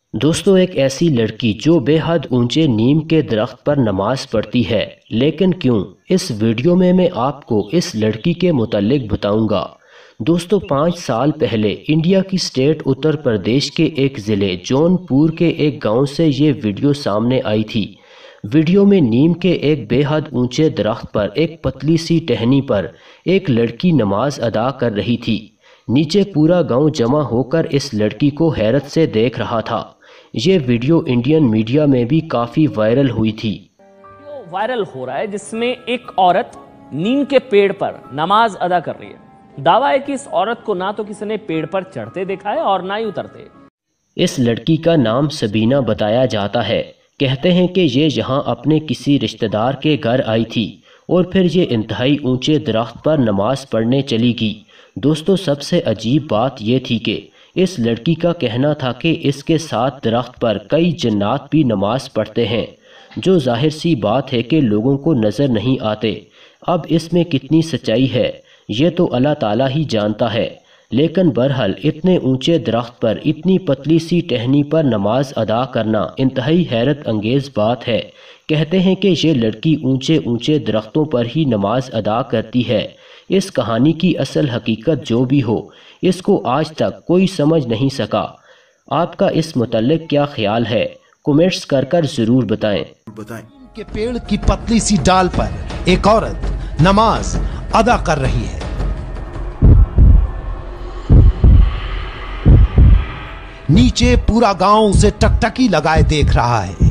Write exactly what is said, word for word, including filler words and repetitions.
दोस्तों, एक ऐसी लड़की जो बेहद ऊंचे नीम के दरख्त पर नमाज पढ़ती है, लेकिन क्यों? इस वीडियो में मैं आपको इस लड़की के मुतालिक बताऊंगा। दोस्तों, पाँच साल पहले इंडिया की स्टेट उत्तर प्रदेश के एक ज़िले जौनपुर के एक गांव से ये वीडियो सामने आई थी। वीडियो में नीम के एक बेहद ऊंचे दरख्त पर एक पतली सी टहनी पर एक लड़की नमाज अदा कर रही थी। नीचे पूरा गांव जमा होकर इस लड़की को हैरत से देख रहा था। ये वीडियो इंडियन मीडिया में भी काफी वायरल हुई थी। वीडियो वायरल हो रहा है जिसमें एक औरत नीम के पेड़ पर नमाज अदा कर रही है। दावा है कि इस औरत को ना तो किसी ने पेड़ पर चढ़ते देखा है और ना ही उतरते। इस लड़की का नाम सबीना बताया जाता है। कहते हैं कि ये यहाँ अपने किसी रिश्तेदार के घर आई थी और फिर ये इंतहाई ऊंचे दरख्त पर नमाज पढ़ने चली गई। दोस्तों, सबसे अजीब बात यह थी कि इस लड़की का कहना था कि इसके साथ दरख्त पर कई जन्नात भी नमाज पढ़ते हैं, जो जाहिर सी बात है कि लोगों को नज़र नहीं आते। अब इसमें कितनी सच्चाई है ये तो अल्लाह ताला ही जानता है, लेकिन बहरहाल इतने ऊंचे दरख्त पर इतनी पतली सी टहनी पर नमाज अदा करना इंतहाई हैरत अंगेज़ बात है। कहते हैं कि ये लड़की ऊंचे ऊंचे दरख्तों पर ही नमाज अदा करती है। इस कहानी की असल हकीकत जो भी हो, इसको आज तक कोई समझ नहीं सका। आपका इस मुतल्लिक क्या ख्याल है? कमेंट्स कर कर जरूर बताएं। बताएं के पेड़ की पतली सी डाल पर एक औरत नमाज अदा कर रही है। नीचे पूरा गांव उसे टकटकी लगाए देख रहा है।